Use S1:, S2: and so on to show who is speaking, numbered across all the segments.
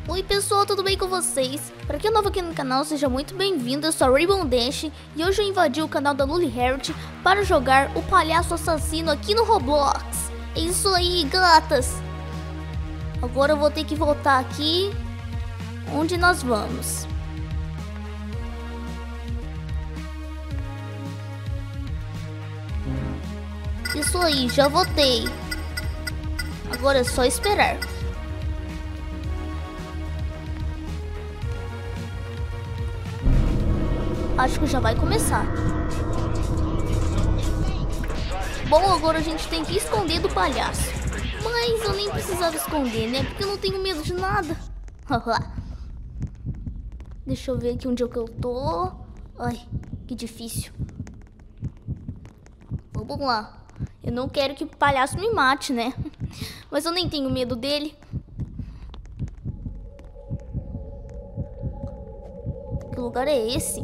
S1: Oi pessoal, tudo bem com vocês? Para quem é novo aqui no canal, seja muito bem-vindo. Eu sou a Rainbow Dash e hoje eu invadi o canal da Luli Heart para jogar o palhaço assassino aqui no Roblox. É isso aí, gatas! Agora eu vou ter que voltar aqui onde nós vamos. Isso aí, já voltei. Agora é só esperar. Acho que já vai começar. Bom, agora a gente tem que esconder do palhaço. Mas eu nem precisava esconder, né? Porque eu não tenho medo de nada. Deixa eu ver aqui onde é que eu tô. Ai, que difícil. Vamos lá. Eu não quero que o palhaço me mate, né? Mas eu nem tenho medo dele. Que lugar é esse?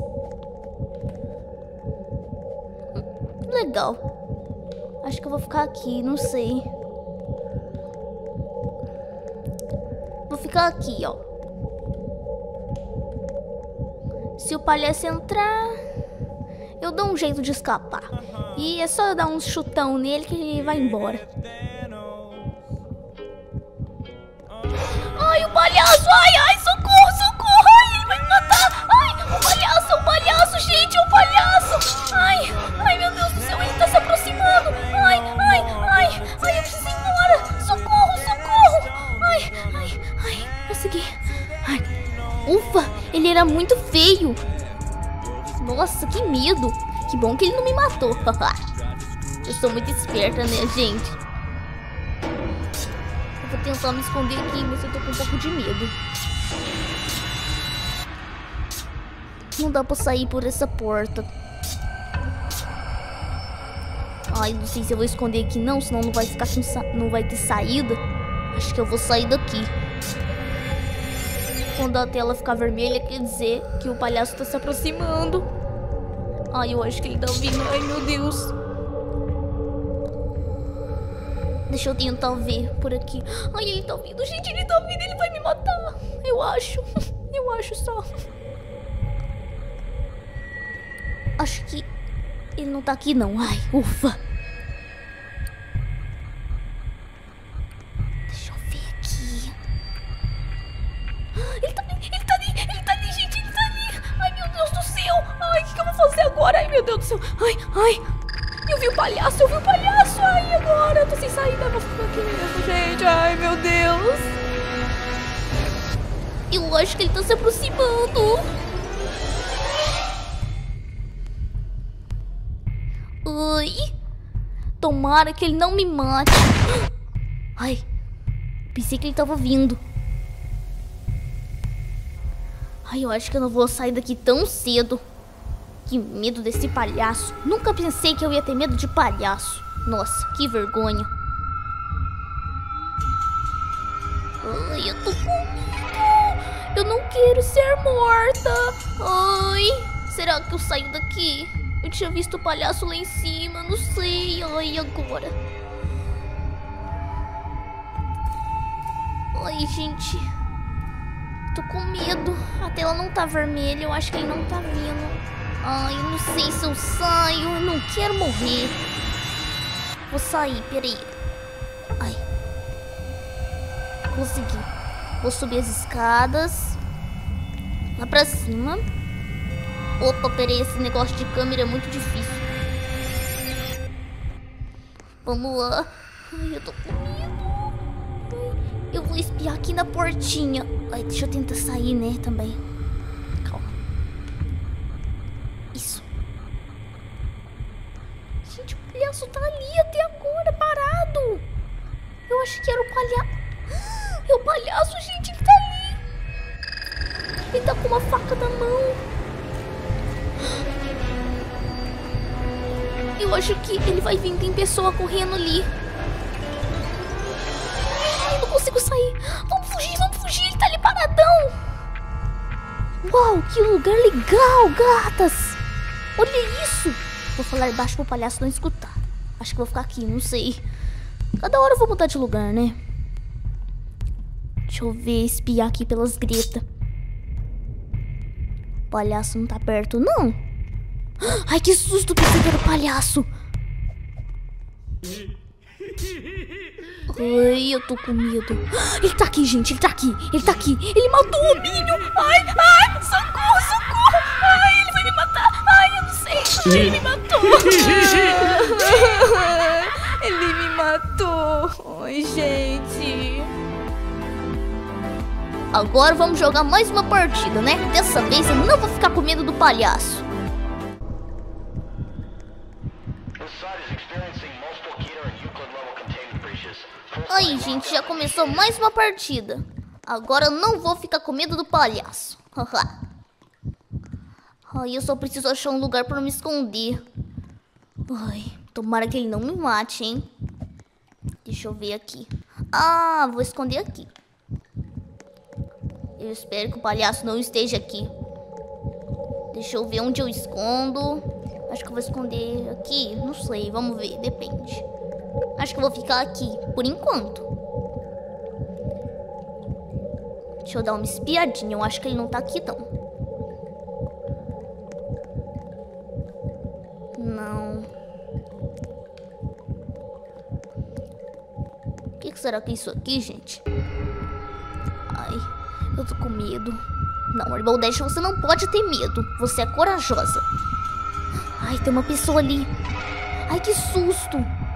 S1: Legal. Acho que eu vou ficar aqui, não sei. Vou ficar aqui, ó. Se o palhaço entrar, eu dou um jeito de escapar. E é só eu dar um chutão nele que ele vai embora. Ai, o palhaço! Ai, socorro, socorro! Ai, ele vai me matar! Ai, o palhaço, gente, o palhaço! Ai, meu Deus do céu, ele tá se aproximando! Ai, eu preciso ir embora! Socorro! Ai, consegui! Ai, ufa, ele era muito feio! Nossa, que medo! Que bom que ele não me matou! Eu sou muito esperta, né, gente? Eu vou tentar me esconder aqui, mas eu tô com um pouco de medo. Não dá pra sair por essa porta. Ai, não sei se eu vou esconder aqui não, senão não vai ficar não vai ter saída. Acho que eu vou sair daqui. Quando a tela ficar vermelha, quer dizer que o palhaço tá se aproximando. Ai, eu acho que ele tá vindo. Ai, meu Deus. Deixa eu tentar ver por aqui. Ai, ele tá vindo, gente, ele tá vindo. Ele vai me matar. Eu acho só. Acho que ele não tá aqui, não. Ai, ufa. Deixa eu ver aqui. Ele tá ali, gente, ele tá ali. Ai, meu Deus do céu. Ai, o que eu vou fazer agora? Ai, meu Deus do céu. Ai. Eu vi o palhaço. Ai, agora eu tô sem saída. Eu vou ficar aqui mesmo, gente. Ai, meu Deus. Eu acho que ele tá se aproximando. Ai. Tomara que ele não me mate. Ai. Pensei que ele tava vindo. Ai, eu acho que eu não vou sair daqui tão cedo. Que medo desse palhaço. Nunca pensei que eu ia ter medo de palhaço. Nossa, que vergonha. Ai, eu tô com medo. Eu não quero ser morta. Ai, será que eu saio daqui? Eu tinha visto o palhaço lá em cima, não sei. Ai, agora. Ai, gente. Tô com medo. A tela não tá vermelha, eu acho que ele não tá vindo. Ai, eu não sei se eu saio. Eu não quero morrer. Vou sair, peraí. Ai. Consegui. Vou subir as escadas. Lá pra cima. Opa, peraí, esse negócio de câmera é muito difícil. Vamos lá. Ai, eu tô com medo. Ai, eu vou espiar aqui na portinha. Ai, deixa eu tentar sair, né, também. Calma. Isso. Gente, o palhaço tá ali até agora, parado. Eu acho que era o palhaço. É o palhaço, gente, ele tá ali. Ele tá com uma faca na mão. Eu acho que ele vai vir, tem pessoa correndo ali. Ai, eu não consigo sair. Vamos fugir, ele tá ali paradão. Uau, que lugar legal, gatas. Olha isso. Vou falar baixo pro palhaço não escutar. Acho que vou ficar aqui, não sei. Cada hora eu vou mudar de lugar, né? Deixa eu ver, espiar aqui pelas gretas. O palhaço não tá perto, não. Ai, que susto, pensei que era o palhaço. Ai, eu tô com medo. Ele tá aqui, gente, ele tá aqui. Ele tá aqui, ele matou o Minho. Ai, ai, socorro, socorro. Ai, ele vai me matar. Ai, eu não sei. Ai, ele me matou. Ele me matou. Ai, gente. Agora vamos jogar mais uma partida, né? Dessa vez eu não vou ficar com medo do palhaço. Aí, gente, já começou mais uma partida. Agora eu não vou ficar com medo do palhaço. Ai, eu só preciso achar um lugar pra me esconder. Ai, tomara que ele não me mate, hein? Deixa eu ver aqui. Ah, vou esconder aqui. Eu espero que o palhaço não esteja aqui. Deixa eu ver onde eu escondo. Acho que eu vou esconder aqui. Não sei, vamos ver, depende. Acho que eu vou ficar aqui, por enquanto. Deixa eu dar uma espiadinha. Eu acho que ele não tá aqui, não. Não. O que será que é isso aqui, gente? Ai, eu tô com medo. Não, Rainbow Dash, você não pode ter medo. Você é corajosa. Ai, tem uma pessoa ali. Ai, que susto.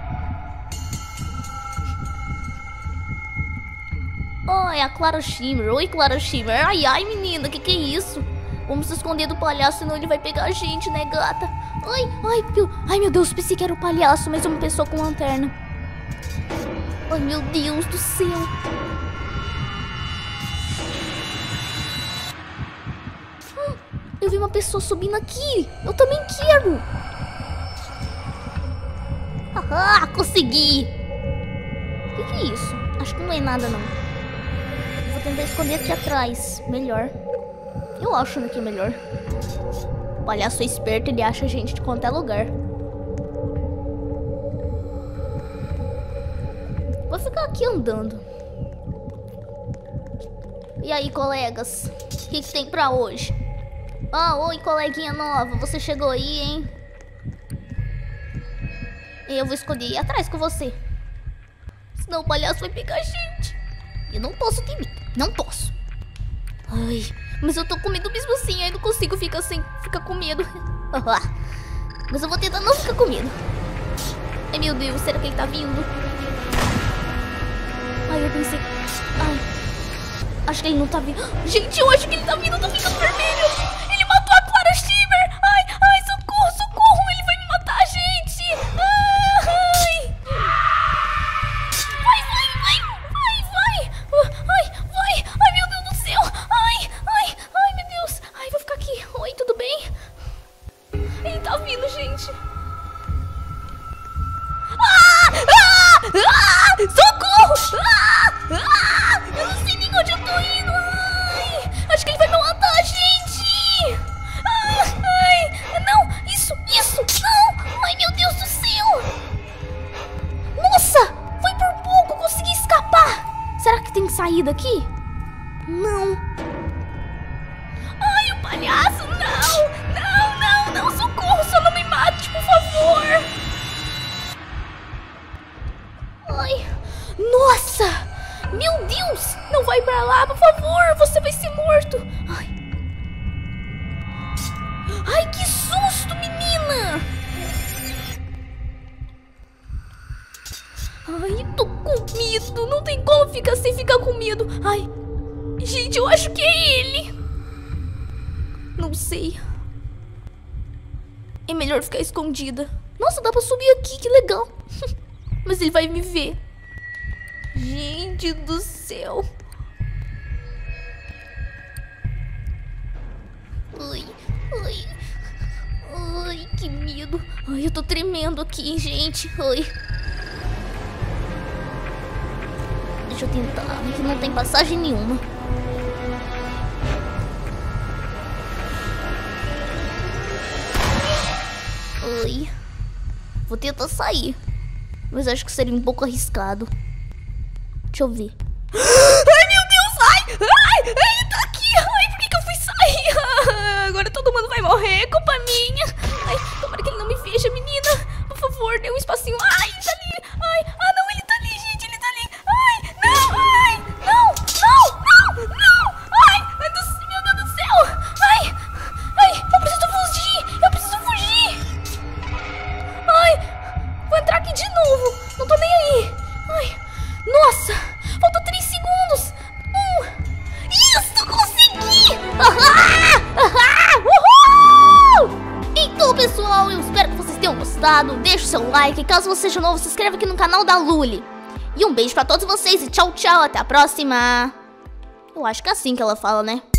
S1: Oh, é a Clara Shimmer. Oi, Clara Shimmer. Ai, ai, menina, que é isso? Vamos se esconder do palhaço, senão ele vai pegar a gente, né, gata? Ai, ai, ai, meu Deus, pensei que era o palhaço, mas é uma pessoa com lanterna. Ai, meu Deus do céu. Eu vi uma pessoa subindo aqui. Eu também quero. Ah, consegui. O que é isso? Acho que não é nada, não. Vou tentar esconder aqui atrás. Melhor. Eu acho que é melhor. O palhaço é esperto, ele acha a gente de qualquer lugar. Vou ficar aqui andando. E aí, colegas? O que tem pra hoje? Ah, oi, coleguinha nova. Você chegou aí, hein? Eu vou esconder atrás com você. Senão o palhaço vai pegar a gente. Eu não posso ter medo. Não posso. Ai, mas eu tô com medo mesmo assim. Aí não consigo ficar com medo. Mas eu vou tentar não ficar com medo. Ai, meu Deus, será que ele tá vindo? Ai, eu pensei... Ai, acho que ele não tá vindo. Gente, eu acho que ele tá vindo. Eu tô ficando vermelho. Ele matou a Clara Shimmer. Ai, ai, socorro, socorro. Ele vai me matar, gente. Ai. Vai, vai, vai. Vai, vai. Ai, vai. Ai, meu Deus do céu. Ai, ai, ai, meu Deus. Ai, vou ficar aqui. Oi, tudo bem? Ele tá vindo, gente. Socorro! Eu não sei nem onde eu tô indo. Ai, acho que ele vai me matar, gente. Ai, não, isso, não. Ai, meu Deus do céu. Nossa, foi por pouco, consegui escapar. Será que tem saída aqui? Não. Ai, o palhaço, não, socorro, só não me mate, por favor. Ai, nossa, meu Deus, não vai pra lá, por favor, você vai ser morto. Ai, que susto, menina. Ai, tô com medo, não tem como ficar sem ficar com medo. Ai, gente, eu acho que é ele. Não sei. É melhor ficar escondida. Nossa, dá pra subir aqui, que legal. Mas ele vai me ver. Gente do céu. Ai, ai, ai, que medo. Ai, eu tô tremendo aqui, gente. Ai. Deixa eu tentar, que não tem passagem nenhuma. Ai. Vou tentar sair. Mas acho que seria um pouco arriscado. Deixa eu ver. Ai, meu Deus! gostado, deixa o seu like. Caso você seja novo, se inscreva aqui no canal da Luli. E um beijo pra todos vocês e tchau, tchau, até a próxima. Eu acho que é assim que ela fala, né?